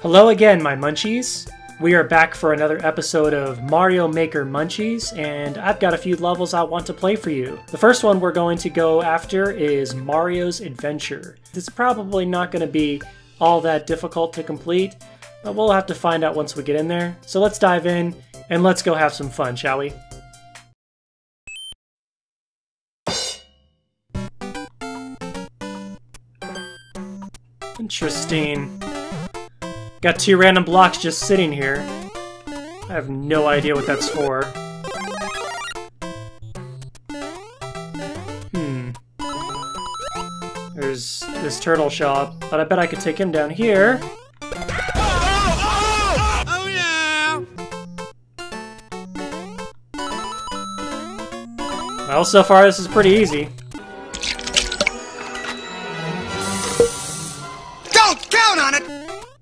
Hello again, my Munchies. We are back for another episode of Mario Maker Munchies, and I've got a few levels I want to play for you. The first one we're going to go after is Mario's Adventure. It's probably not going to be all that difficult to complete, but we'll have to find out once we get in there. So let's dive in, and let's go have some fun, shall we? Interesting. Got two random blocks just sitting here. I have no idea what that's for. There's this turtle shop, but I bet I could take him down here. Oh yeah! Well, so far this is pretty easy. Don't count on it!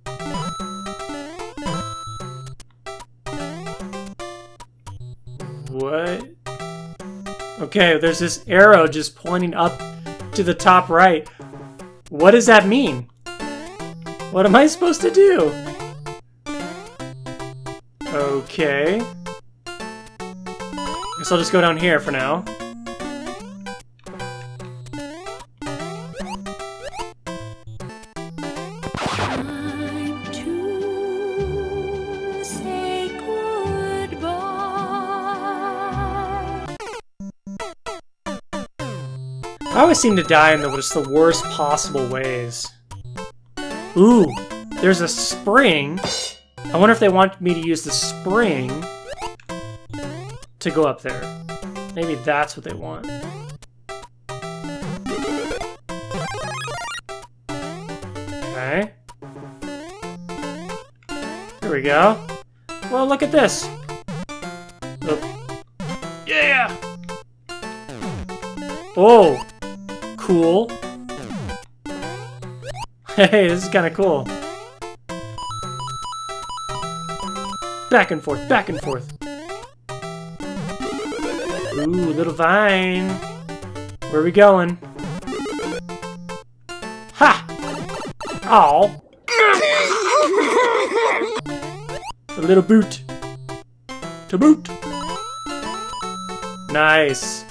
What? Okay, there's this arrow just pointing up to the top right. What does that mean? What am I supposed to do? Okay. Guess I'll just go down here for now. I always seem to die in just the worst possible ways. Ooh, there's a spring. I wonder if they want me to use the spring to go up there. Maybe that's what they want. Okay. Here we go. Well, look at this. Oh. Yeah! Oh! Cool. Hey, this is kind of cool. Back and forth, back and forth. Ooh, little vine. Where are we going? Ha! Aw. A little boot. To boot. Nice.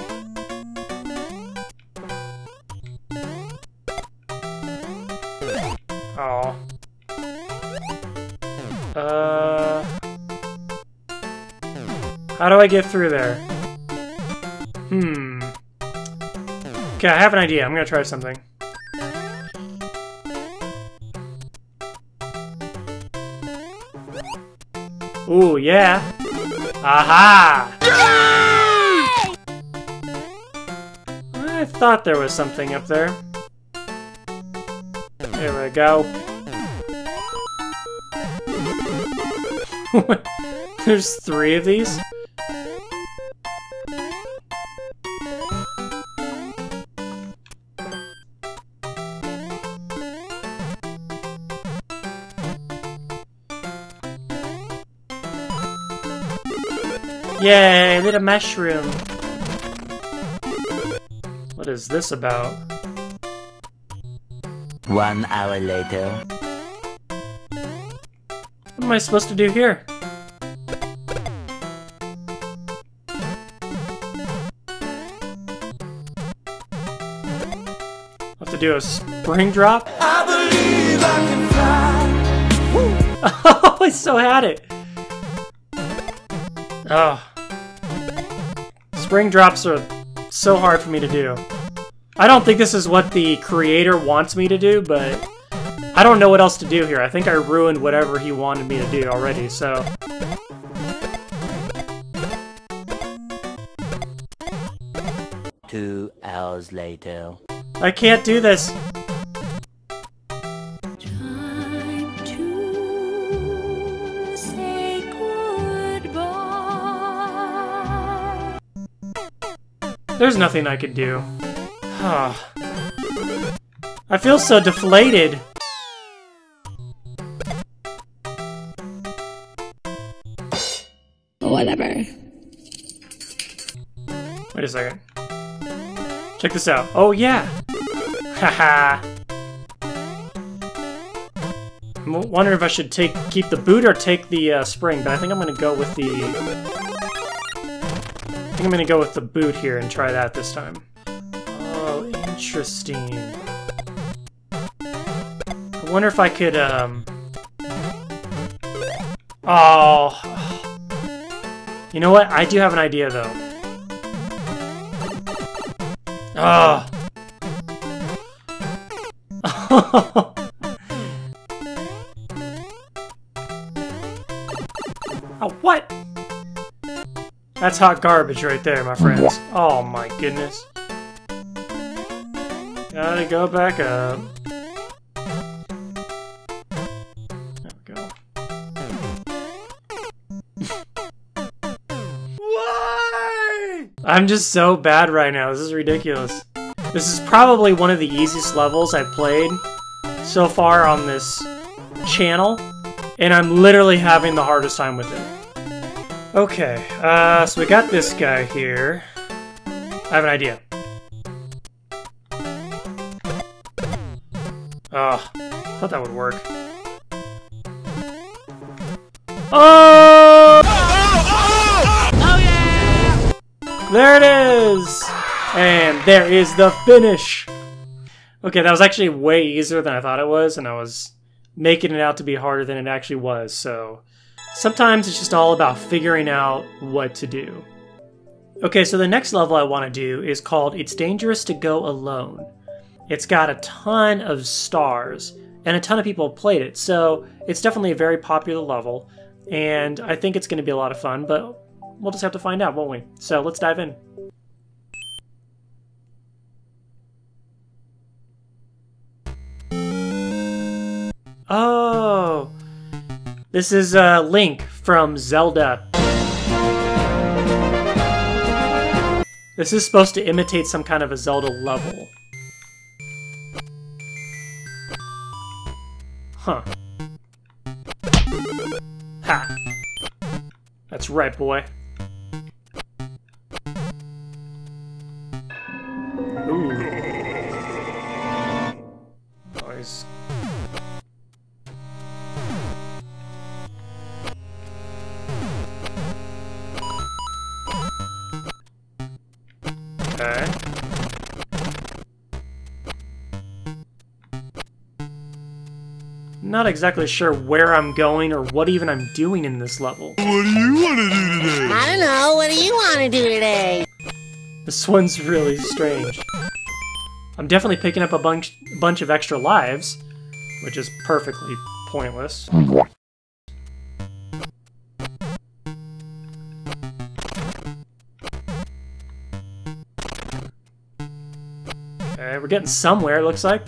Oh. How do I get through there? Okay, I have an idea. I'm gonna try something. Ooh, yeah. Aha! I thought there was something up there. There we go. There's 3 of these? Yay, little mushroom. What is this about? 1 hour later. What am I supposed to do here? I'll have to do a spring drop? I believe I can fly. Oh, I so had it! Oh. Spring drops are so hard for me to do. I don't think this is what the creator wants me to do, but I don't know what else to do here. I think I ruined whatever he wanted me to do already, so... Two hours later. I can't do this! Time to say goodbye. There's nothing I could do. I feel so deflated. Whatever. Wait a second. Check this out. Oh yeah! Haha! I'm wondering if I should keep the boot or take the spring, but I think I'm gonna go with the... I think I'm gonna go with the boot here and try that this time. Oh, interesting. I wonder if I could, Oh... You know what? I do have an idea, though. Oh. Oh, what? That's hot garbage right there, my friends. Oh my goodness. Gotta go back up. There we go. Why? I'm just so bad right now. This is ridiculous. This is probably one of the easiest levels I've played so far on this channel, and I'm literally having the hardest time with it. Okay, so we got this guy here. I have an idea. Oh, thought that would work. Oh! Oh yeah! There it is! And there is the finish! Okay, that was actually way easier than I thought it was, and I was making it out to be harder than it actually was, so... Sometimes it's just all about figuring out what to do. Okay, so the next level I want to do is called It's Dangerous to Go Alone. It's got a ton of stars, and a ton of people have played it, so it's definitely a very popular level, and I think it's going to be a lot of fun, but we'll just have to find out, won't we? So let's dive in. Oh, this is Link from Zelda. This is supposed to imitate some kind of a Zelda level. Huh. Ha. That's right, boy. Ooh. Nice. Okay. Not exactly sure where I'm going or what even I'm doing in this level. What do you want to do today? I don't know. What do you want to do today? This one's really strange. I'm definitely picking up a bunch of extra lives, which is perfectly pointless. Okay, we're getting somewhere, it looks like.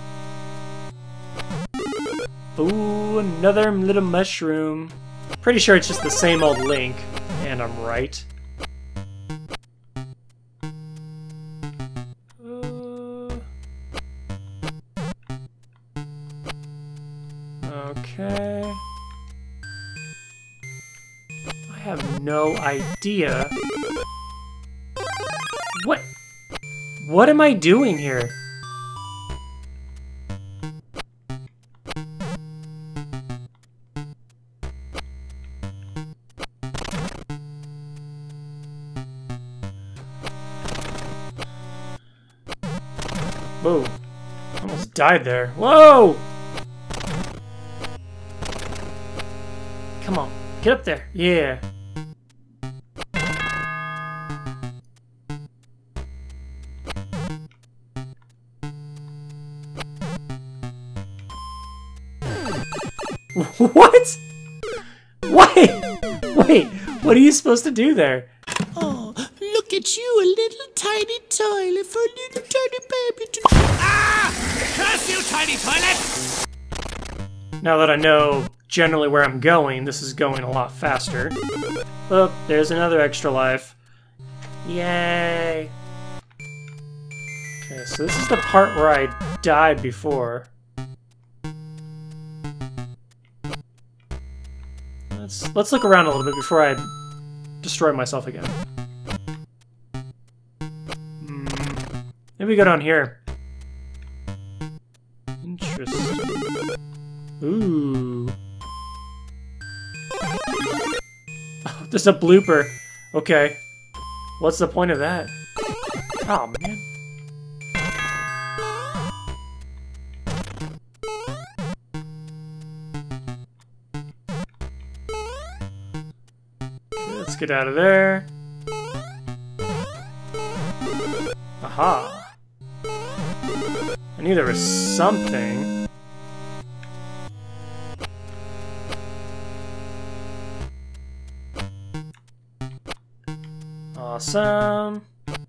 Ooh, another little mushroom. Pretty sure it's just the same old Link, and I'm right. Okay. I have no idea. What am I doing here? Whoa. Almost died there. Whoa! Come on. Get up there. Yeah. What? Wait, what are you supposed to do there? Oh, look at you, a little tiny toilet for a little tiny baby to... Ah! Curse you, tiny toilet! Now that I know generally where I'm going, this is going a lot faster. Look, there's another extra life. Yay! Okay, so this is the part where I died before. Let's look around a little bit before I destroy myself again. Maybe we go down here. Interesting. Ooh. Just a blooper. Okay. What's the point of that? Oh, man. Let's get out of there. Aha. I knew there was something. Awesome.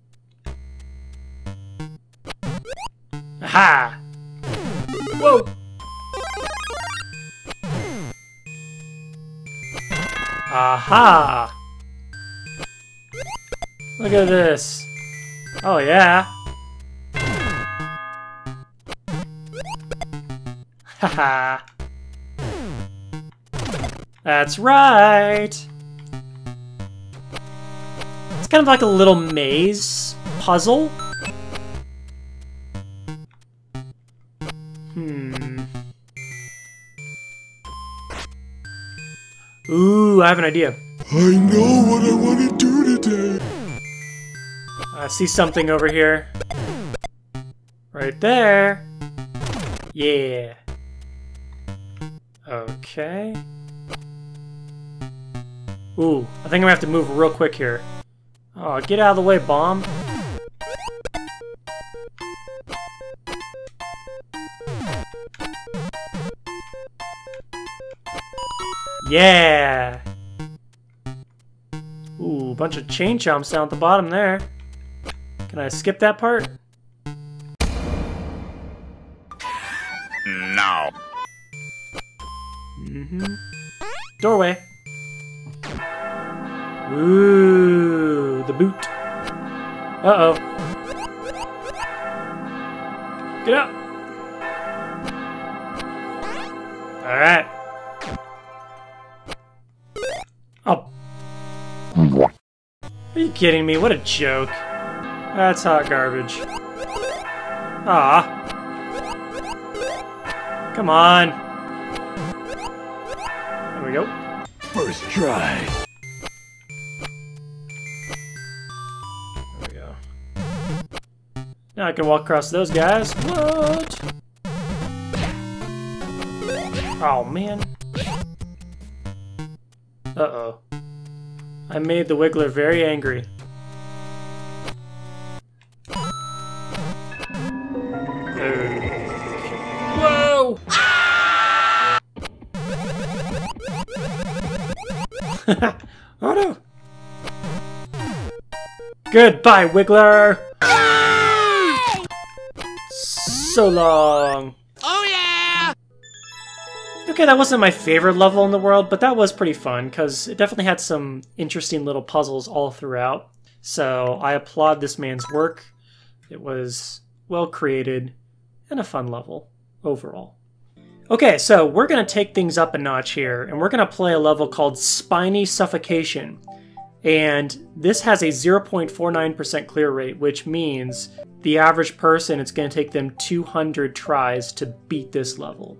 Aha! Whoa! Aha! Look at this. Oh yeah. Haha. That's right. It's kind of like a little maze puzzle. Ooh, I have an idea. I know what I want to do today. I see something over here. Right there. Yeah. Okay. Ooh, I think I'm gonna have to move real quick here. Oh, get out of the way, bomb. Yeah! Ooh, bunch of chain chomps down at the bottom there. Can I skip that part? No. Doorway. Ooh, the boot. Uh-oh. Get up! Alright. Oh. Are you kidding me? What a joke. That's hot garbage. Ah. Come on. There we go. First try. There we go. Now I can walk across those guys. What? Oh, man. Uh-oh. I made the Wiggler very angry. Whoa! Oh no! Goodbye, Wiggler! So long. Oh yeah! Okay, that wasn't my favorite level in the world, but that was pretty fun, because it definitely had some interesting little puzzles all throughout. So I applaud this man's work. It was well created and a fun level overall. Okay, so we're going to take things up a notch here, and we're going to play a level called Spiny Suffocation. And this has a 0.49% clear rate, which means the average person, it's going to take them 200 tries to beat this level.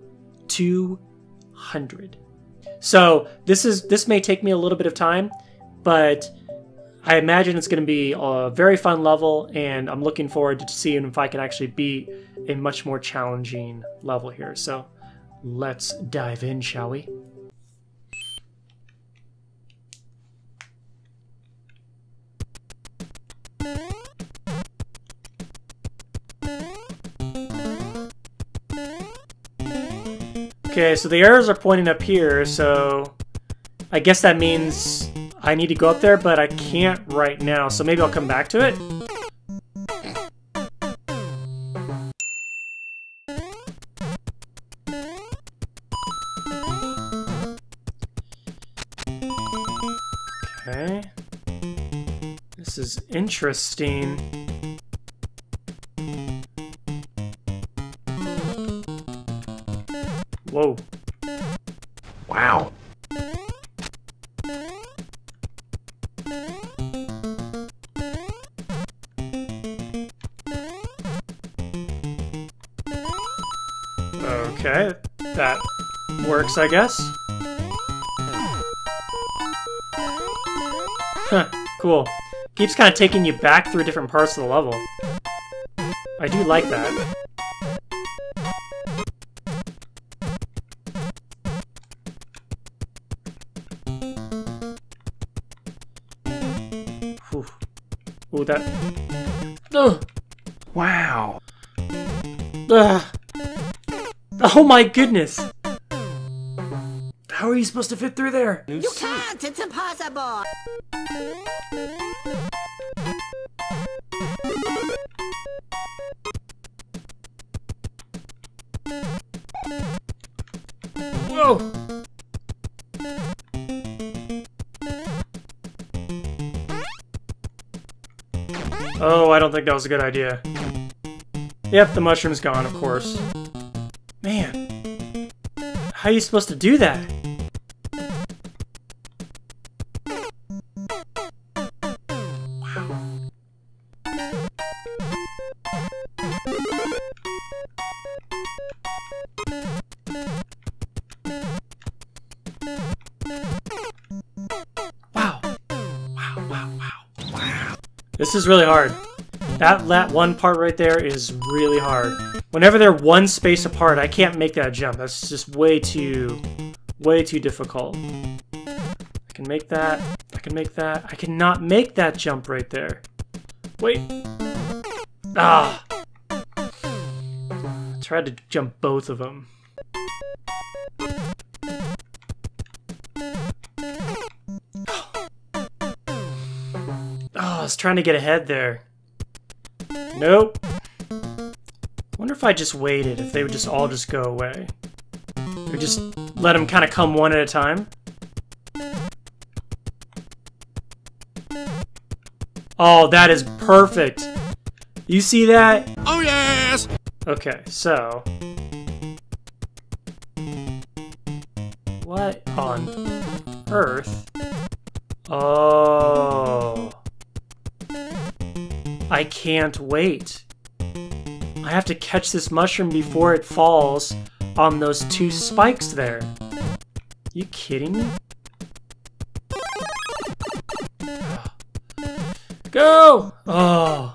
200. So this may take me a little bit of time, but I imagine it's going to be a very fun level, and I'm looking forward to seeing if I can actually beat a much more challenging level here. So let's dive in, shall we? Okay, so the arrows are pointing up here, so I guess that means I need to go up there, but I can't right now, so maybe I'll come back to it. Okay. This is interesting. Whoa. Wow. Okay, that works, I guess. Huh, cool. Keeps kind of taking you back through different parts of the level. I do like that. Whew. Ooh, that... Ugh. Wow. Ugh. Oh my goodness! How are you supposed to fit through there? You can't! It's impossible! Whoa! Oh, I don't think that was a good idea. Yep, the mushroom's gone, of course. Man, how are you supposed to do that? Wow. Wow. This is really hard. That one part right there is really hard. Whenever they're one space apart, I can't make that jump. That's just way too difficult. I can make that. I can make that. I cannot make that jump right there. Wait. Ah. I tried to jump both of them. Oh, I was trying to get ahead there. Nope. Wonder if I just waited, if they would just all just go away. Or just let them kind of come one at a time. Oh, that is perfect. You see that? Oh yes! Okay, so... What on earth? Oh... I can't wait. I have to catch this mushroom before it falls on those two spikes there. You kidding me? Go! Oh.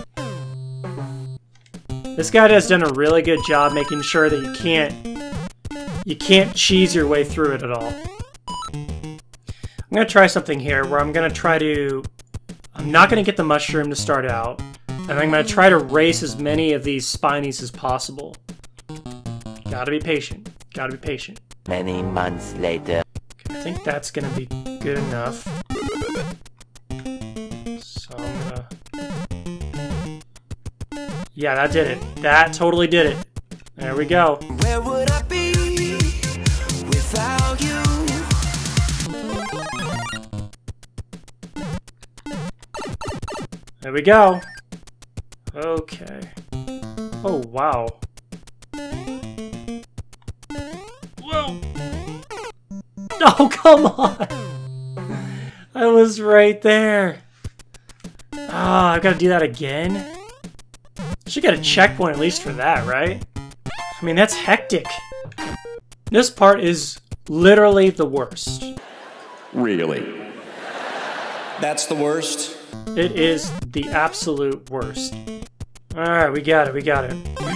This guy has done a really good job making sure that you can't cheese your way through it at all. I'm gonna try something here where I'm not gonna get the mushroom to start out, and I'm gonna try to race as many of these Spinies as possible. Gotta be patient. Gotta be patient. Many months later. Okay, I think that's gonna be good enough. So I'm gonna... Yeah, that did it. That totally did it. There we go. Where would I be without you? There we go. Okay. Oh, wow. Whoa! Oh, come on! I was right there. Ah, I've got to do that again? I should get a checkpoint at least for that, right? I mean, that's hectic. This part is literally the worst. Really? That's the worst? It is the absolute worst. Alright, we got it, we got it.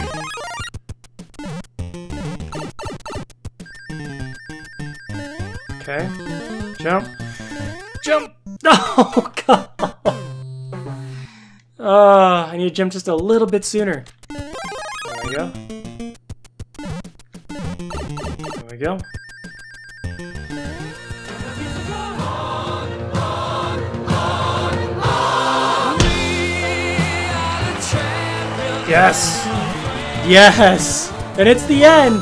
Okay. Jump. Jump! Oh, God! Oh, I need to jump just a little bit sooner. There we go. There we go. Yes! Yes! And it's the end!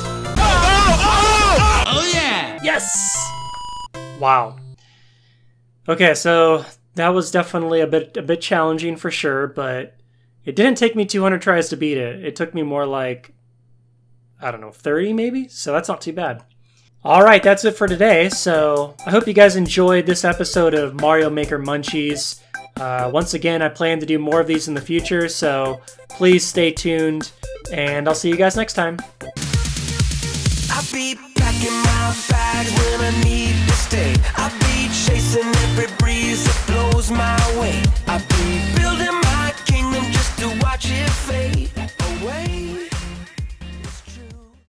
Oh yeah! Yes! Wow. Okay, so that was definitely a bit challenging for sure, but it didn't take me 200 tries to beat it. It took me more like, I don't know, 30 maybe? So that's not too bad. Alright, that's it for today. So I hope you guys enjoyed this episode of Mario Maker Munchies. Once again, I plan to do more of these in the future, so please stay tuned, and I'll see you guys next time. I'll be packing my bags when I need to stay. I'll be chasing every breeze that blows. my way. I'll be building my kingdom just to watch it